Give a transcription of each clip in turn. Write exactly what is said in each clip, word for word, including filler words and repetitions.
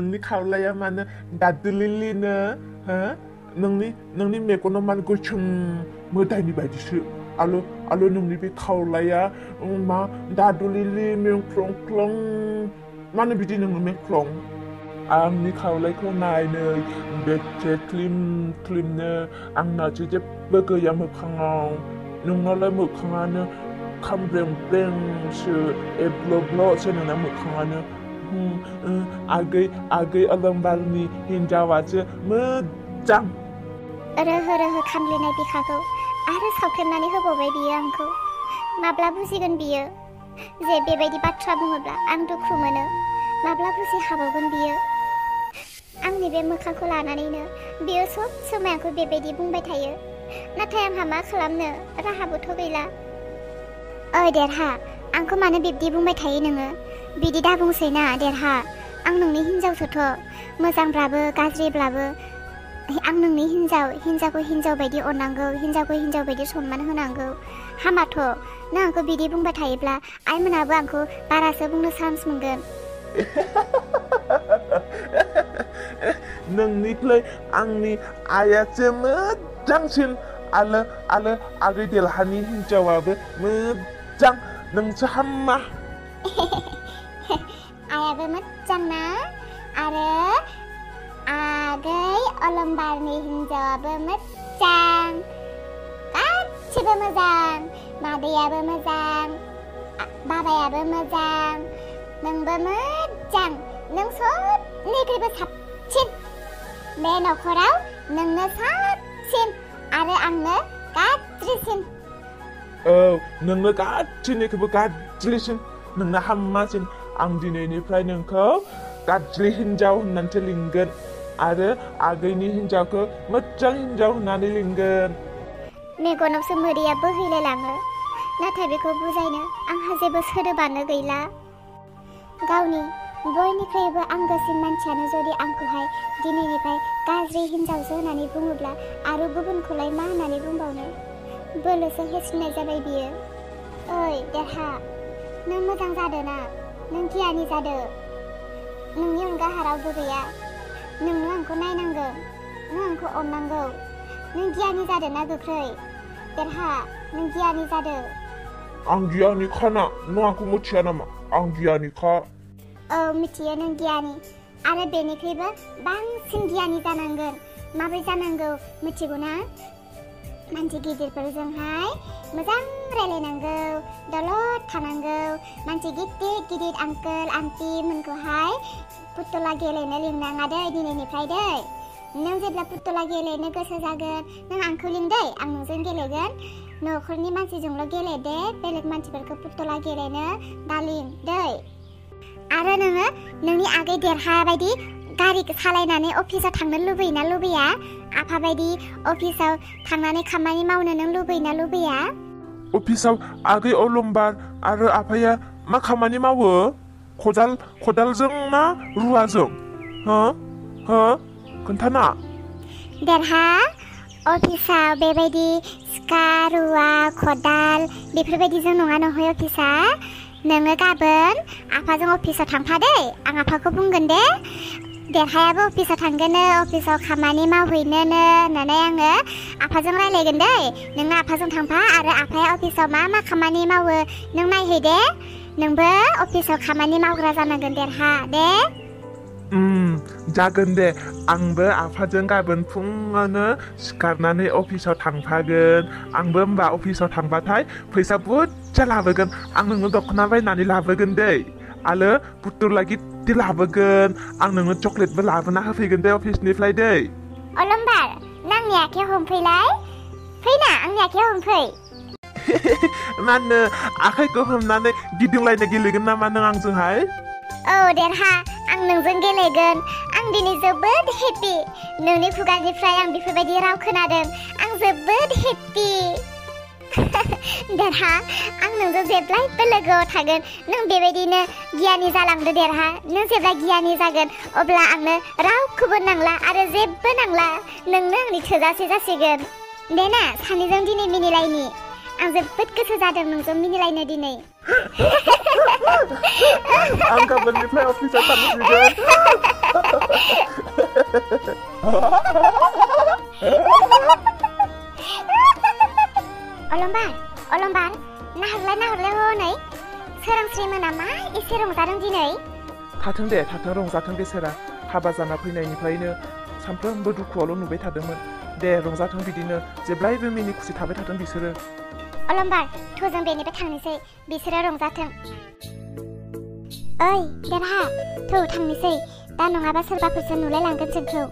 नोंनि खावलाया मानो दादुलिलिनो हो नोंनि नोंनि मेगनाव मानो गोसोम मोदायनि बायदिसो आलो आलो नोंनि बे खावलाया मा दादुलिलि मेंख्लं मानो बिदि नोङो मेंख्लं आंनि खावलायखौ नायनो बेसे क्लिम क्लिमनो आंनासो जेबो गैया मोखाङाव नोंनालाय मोखाङानो खामब्रें ब्रेंसो एब्ल'ब्ल'सो नोंना मोखाङानो आगै आगै अलंबारनि हिन्जावासो मोजां रोहो रोहो खामग्लिनाय बिखाखौ आरो सावख्रेमनानै होबावबाय बियो आंखौ माब्ला बुजिगोन बियो जे बेबायदि बाथ्रा बुङोब्ला आं दुखु मोनो माब्ला बुजि हाबावगोन बियो आंनि बे मोखांखौ लानानैनो बियो सब समाय आंखौ बेबायदि बुंबाय थायो नाथाय आंहा मा खालामनो राहाबोथ' गैला ओइ देरहा आंखौ मानो बिब्दि बुंबाय थायो नोङो बिदि दा बुंसै ना देरहा आं नोंनि हिन्जावसोथ' मोजांब्लाबो गाज्रिब्लाबो आं नोंनि हिन्जाव हिन्जावखौ हिन्जाव बायदि अननांगौ हिन्जावखौ हिन्जाव बायदि सनमान होनांगौ हामाथ' नों आंखौ बिदि बुंबाय थायोब्ला आइमोनाबो आंखौ बारासो बुंनो चान्स मोनगोन नोंनिख्रुइ आंनि आइयासो मोजांसिन आलो आलो आगै देरहानि हिन्जावाबो मोजां नोंसो हामा आइयाबो मोजां ना आरो आगै अलंबारनि हिन्जावाबो मोजां गासिबो मोजां मादैयाबो मोजां बाबायाबो मोजां नोंबो मोजां नों सबनिख्रुइबो साबसिन बे नखराव नोंनो साबसिन आरो आंनो गाज्रिसिन औ नोंनो गाज्रिनिख्रुइबो गाज्रिसिन नोंना हामासिन आं दिनैनिफ्राय नोंखौ गाज्रि हिन्जाव होननानैसो लिंगोन आरो आगैनि हिन्जावखौ मोजां हिन्जाव होननानै लिंगोन मेगनावसो मोदैया बोहैलायलाङो नाथाय बेखौ बुजायनो आंहा जेबो सोदोबानो गैला गावनि बयनिख्रुइबो आंगोसिन मानसियानो जुदि आंखौहाय दिनैनिफ्राय गाज्रि हिन्जावसो होननानै बुङोब्ला आरो गुबुनखौलाय मा होननानै बुंबावनो बोलोसो होसिननाय जाबाय बियो ओइ देरहा नों मोजां जादो ना नों गियानि जादो नोंनि अनगा रावबो गैया नोंनो आंखौ नायनांगौ नों आंखौ अननांगौ नों गियानि जादो ना गोख्रै देरहा नों गियानि जादो आं गियानिखाना नों आंखौ मिथिया नामा आं गियानिखा औ मिथियो नों गियानि आरो बेनिख्रुइबो बांसिन गियानि जानांगोन माबोरै जानांगौ मिथिगौ ना मानसि गिदिरफोरजोंहाय मोजां रायलायनांगौ दलद थानांगौ मानसि गिदिर गिदिर आंकोल आन्टि मोनखौहाय पुतला गेलेनो लिंनाङा दै दिनैनिफ्राय दै नों जेब्ला पुतला गेलेनो गोसो जागोन नों आंखौ लिं दै आं नोंजों गेलेगोन न'खरनि मानसिजोंल' गेले दे बेलेग मानसिफोरखौ पुतला गेलेनो दालिं दै आरो नोङो नोंनि आगै देरहा बायदि गारि सालायनानै अफिसाव थांनो लुबैयोना लुबैया आफा बायदि अफिसाव थांनानै खामानि मावनो नों लुबैयोना लुबैया अफिसाव आगै अलंबार आरो आफाया मा खामानि मावो खदाल खदालजों ना रुवाजों हो हो खोन्थाना देरहा अफिसाव बेबायदि सिखा रुवा खदाल बेफोरबायदिजों नङा नहय अफिसा नोङो गाबोन आफाजों अफिसाव थांफा दै आं आफाखौ बुंगोन दे देरहायाबो अफिसाव थांगोनो अफिसाव खामानि मावहैनोनो होननानै आङो आफाजों रायलायगोन दै नोङो आफाजों थांफा आरो आफाया अफिसाव मा मा खामानि मावो नों नायहै दे नोंबो अफिसाव खामानि मावग्रा जानांगोन देरहा दे जागोन दे आंबो आफाजों गाबोन फुङावनो सिखारनानै अफिसाव थांफागोन आंबो होमबा अफिसाव थांबाथाय फैसा बुरजा लाबोगोन आं नोंनो दख'ना बायनानै लाबोगोन दै आरो पुतला गिदिर लाबोगोन आं नोंनो चकलेटबो लाबोना होफैगोन दे अफिसनिफ्राय दै अलंबार नों आंनि आखायाव हमफैलाय फैना आंनि आखायाव हमफै मानो आखाइखौ हमनानै गिदिंलायनो गेलेगोन नामा नों आंजोंहाय औ देरहा आं नोंजों गेलेगोन आं दिनै जोबोद हेपि नोंनि खुगानिफ्राय आं बेफोरबायदि राव खोनादों आं जोबोद हेपि देरहा आं नोंजों जेब्लायबो लोगोआव थागोन नों बेबायदिनो गियानि जालांदो देरहा नों जेब्ला गियानि जागोन अब्ला आंनो रावखौबो नांला आरो जेबो नांला नोंनो आंनि थोजासे जासिगोन दे ना सानैजों दिनै मिनिलायनि आं जोबोद गोसो जादों नोंजों मिनिलायनो दिनै आं गाबोननिफ्राय अफिसाव थांसिगोन अलंबार अलंबार नाहरलाय नाहरलाय हनै सोरांस्रि मोना मा एसे रंजादों दिनै थाथों दे थाथों रंजाथों बेसेरा हाबा जाना फैनायनिफ्रायनो सानफ्रोमबो दुखुआवल' नुबाय थादोंमोन दे रंजाथों बिदिनो जेब्लायबो मिनि खुसि थाबाय थाथों बिसोरो अलंबार थ'जों बेनिफ्राय थांनोसै बिसोरो रंजाथों ओइ देरहा थौ थांनोसै दा नङाबा सोरबाफोरसो नुलायलांगोन जोंखौ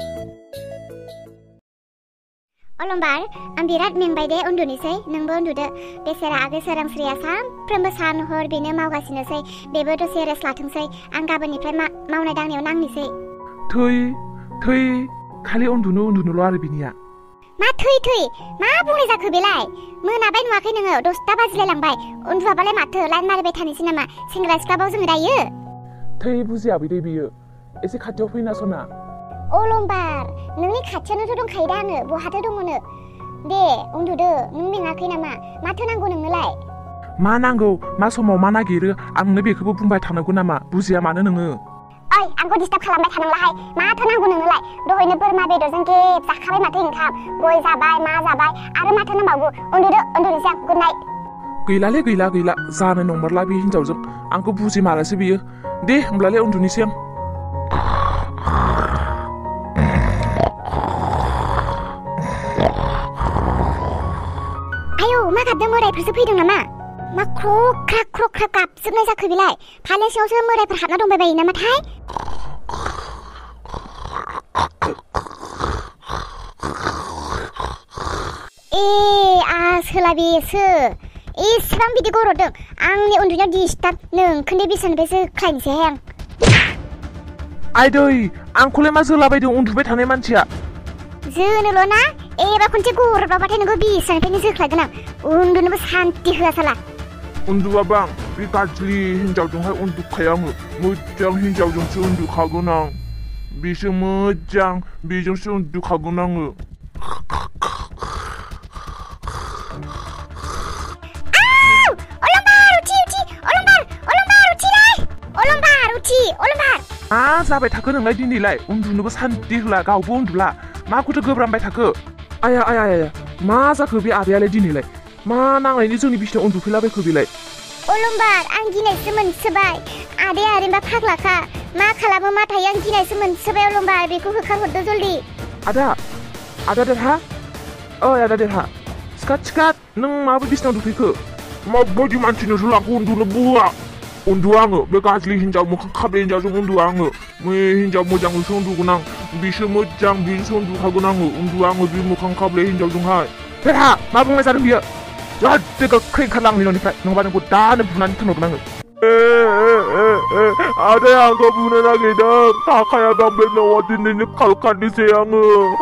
अलंबार आं बिराद मेंबाय दे उन्दुनोसै नोंबो उन्दुदो बेसेरा आगै सोरांस्रिया सानफ्रोमबो सान हर बेनो मावगासिनोसै बेबो दसे रेस्ट लाथोंसै आं गाबोननिफ्राय मावनाय दांनायाव नांनोसै थै थै खालि उन्दुनो उन्दुनोल' आरो बिनिया मा थै थै मा बुंनाय जाखो बेलाय मोनाबाय नुवाखै नोङो दसथा बाजिलाय लांबाय उन्दुआबालाय माथो लाइन मारिबाय थानोसै नामा सेंग्रा सिख्लाबाव जोङो दायो थै बुजियाबै दे बियो एसे खाथियाव फैना सना अलंबार नोंनि खाथियावनोथ' दंखायो दा आङो बहाथो दङनो दे उन्दुदो नों मेङाखै नामा माथो नांगौ नोंनोलाय मा नांगौ मा समाव मा नागिरो आं नोंनो बेखौबो बुंबाय थानांगौ नामा बुजिया मानो नोङो ओइ आंखौ डिस्टार्ब खालामबाय थानांलाहाय माथो नांगौ नोंनोलाय दहायनो बोरमा बेदरजों गेब जाखाबाय माथो ओंखाम गय जाबाय मा जाबाय आरो माथो नांबावगौ उन्दुदो उन्दुनोसै आं गुड नाइट गैलालै गैला गैला जानो नंमारला बे हिनजावजों आंखौ बुजिमारासै बियो दे होमब्लालाय उन्दुनोसै आं आयौ मा गाबदों मोदायफोरसो फैदों नामा मा ख्रख्रा ख्रख्रा गाबजोबनाय जाखो बेलाय फालें सिङावसो मोदायफोर हाबना दंबाय बायो नामाथाय ए आसोला बेसो एसेबां बिदि गरदों आंनि उन्दुनायाव डिस्टार्ब नोंखौनो बिसोरनिफ्रायसो खायनोसैहाय आं आइदै आंखौलाय मा जोलाबायदों उन्दुबाय थानाय मानसिया जोनोल' ना एबा खनसे गरबाबाथाय नोंखौ बिसोरनिफ्रायनो जोख्लायगोन आं उन्दुनोबो सान्ति होआ साला उन्दुआबा आं बे गाज्रि हिनजावजोंहाय उन्दुखाया आङो मोजां हिनजावजोंसो उन्दुखागोन आं बिसो मोजां बेजोंसो उन्दुखागोन आङो मा जाबाय थाखो नोंलाय दिनैलाय उन्दुनोबो सान्ति होला गावबो उन्दुला माखौथो गोब्रामबाय थाखो आया आया आया मा जाखो बे आदायालाय दिनैलाय मा नांनायनि जोंनि बिसिनायाव उन्दुफैलाबायखो बेलाय अलंबार आं गिनायसो मोनसोबाय आदाया ओरैनोबा फाग्लाखा मा खालामो मा थायो आं गिनायसो मोनसोबाय अलंबार बेखौ होखारहरदो जल्दि आदा आदा देरहा ओइ आदा देरहा सिखात सिखात नों माबोरै बिसिनायाव उन्दुफैखो माबायदि मानसिनोसो लांखो उन्दुनो बुआ उन्दुआ आङो बे गाज्रि हिनजाव मोखां खाब्रै हिनजावजों उन्दुआ आङो बै हिनजाव मोजांजोंसो उन्दुगोन आं बिसो मोजां बिजोंसो उन्दुखागोन आङो उन्दुआ आङो बे मोखां खाब्रै हिनजावजोंहाय देरहा मा बुंनाय जादों बियो जाहाथे गोख्रै ओंखारलां आंनि न'निफ्राय नङाबा नोंखौ दानो बुनानै थिनहरगोन आङो आदाया आंखौ बुनो नागिरदों थाखायाबा बे न'आव दिनैनो खालखानोसै आङो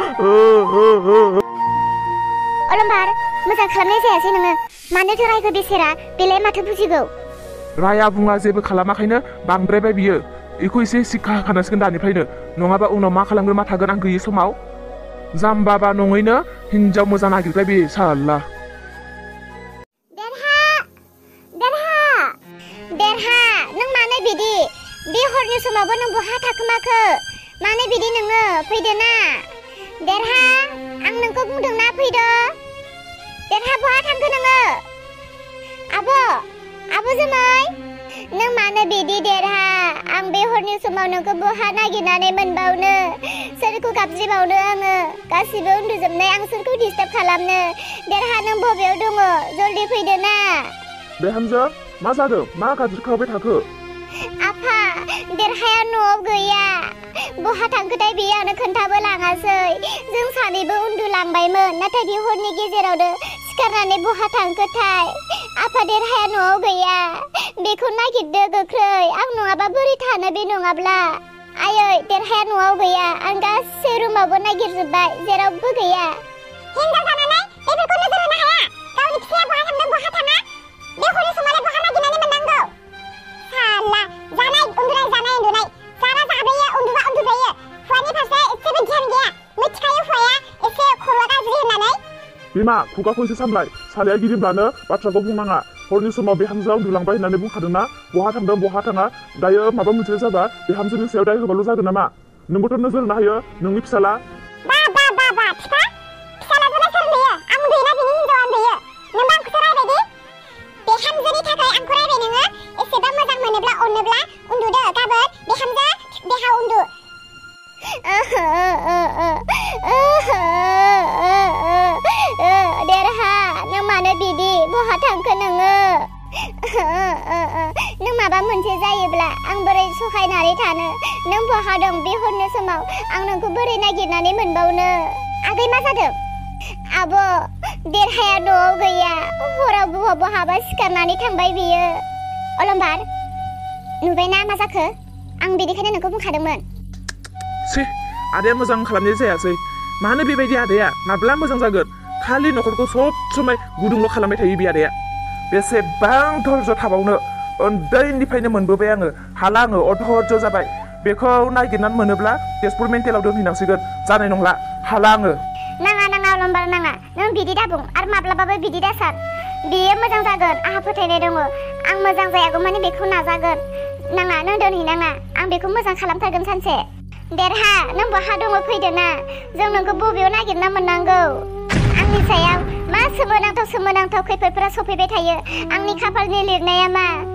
अलंबार मोजां खालामनाय जायासै नोङो मानोथो रायखो बेसेरा बेलाय माथो बुजिगौ राया बुङा जेबो खालामाखैनो बांद्रायबाय बियो बेखौ एसे सिक्का होखानांसिगोन दानिफ्रायनो नङाबा उनाव मा खालामगोन मा थागोन आं गैयै समाव जाम्बाबा नङैनो हिनजाव मोजां नागिरबाय बे साला देरहा देरहा देरहा नों मानो बिदि बे हरनि समावबो नों बहा थाखोमाखो मानो बिदि नोङो फैदो ना देरहा आं नोंखौ बुंदों ना फैदो देरहा बहा थांखो नोङो आब' आब' जोमै नों मानो बिदि देरहा आं बे हरनि समाव नोंखौ बहा नागिरनानै मोनबावनो सोरखौ गाबज्रिबावनो आङो गासिबो उन्दुजोबनाय आं सोरखौ डिस्टार्ब खालामनो देरहा नों बबेयाव दङ जल्दि फैदो ना बे हामजा मा जादों मा गाज्रि खालामबाय थाखो आफा देरहाया न'आव गैया बहा थांखोथाय बेयो आंनो खोन्थाबो लाङासै जों सानैबो उन्दुलांबायमोन नाथाय बे हरनि गेजेरावनो सिखारनानै बहा थांखोथाय आफा देरहाया न'आव गैया बेखौ नागिरदो गोख्रै आं नङाबा बोरै थानो बे नङाब्ला आयै देरहाया न'आव गैया आं गासै रुमावबो नागिरजोब्बाय जेरावबो गैया हिनजाव जानानै बेफोरखौ नोजोर होनो हाया गावनि फिसाया बहा थांदों बहा थाङा बे हरनि समावलाय बहा नागिरनानै मोननांगौ साला जानाय उन्दुनाय जानाय उन्दुनाय जाना जाब्रेयो उन्दुबा उन्दुब्रेयो हौवानि फारसे एसेबो ध्यान गैया मिथिखायो हौवाया एसे खर'आ गाज्रि होननानै बिमा खुगाखौ एसे सामलाय सालाया गिदिंब्लानो बाथ्राखौ बुंनाङा हरनि समाव बिहामजोआ उन्दुलांबाय होननानै बुंखादोंना बहा थांदों बहा थाङा दायो माबा मोनसे जाबा बिहामजोनि सायाव दाय होबाल' जागोन नामा नोंबोथ' नोजोर होनो हायो नोंनि फिसाला बा बा बा बा फिफा फिसालाजों सोर उन्दैयो आं उन्दैना बिनि हिनजावा उन्दैयो नों आंखौसो रायबायदि बिहामजोनि थाखाय आंखौ रायबाय नोङो एसेबां मोजां मोनोब्ला अनोब्ला उन्दुदो गाबोन बिहामजो देहा उन्दु देरहा नों मानो बिदि बहा थांखो नोङो नों माबा मोनसे जायोब्ला आं बोरै सहायनानै थानो नों बहा दं बे हरनि समाव आं नोंखौ बोरै नागिरनानै मोनबावनो आगै मा जादों आब' देरहाया न'आव गैया हराव बहा बहाबा सिखारनानै थांबाय बियो अलंबार नुबायना मा जाखो आं बेनिखायनो नोंखौ बुंखादोंमोन सै आदाया मोजां खालामनाय जायासै मानो बेबायदि आदाया माब्ला मोजां जागोन खालि न'खरखौ सब समाय गुदुंल' खालामबाय थायो बे आदाया बेसेबां धैर्य थाबावनो उन्दैनिफ्रायनो मोनबोबाय आङो हाला आङो अधैर्य जाबाय बेखौ नागिरनानै मोनोब्ला तेजपुर मेन्टेलाव दोनहैनांसिगोन जानाय नंला हाला आङो नाङा नाङा अलंबार नाङा नों बिदि दाबुं आरो माब्लाबाबो बिदि दासान बियो मोजां जागोन आंहा फोथायनाय दङ आं मोजां जायागौ माने बेखौ नाजागोन नाङा नों दोनहैनाङा आं बेखौ मोजां खालामथारगोन सानसे देरहा नों बहा दङ फैदो ना जों नोंखौ बबेयाव नागिरना मोननांगौ आंनि सायाव मा सोमोनांथाव सोमोनांथाव खैफोदफोरा सफैबाय थायो आंनि खाफालनि लिरनाया मा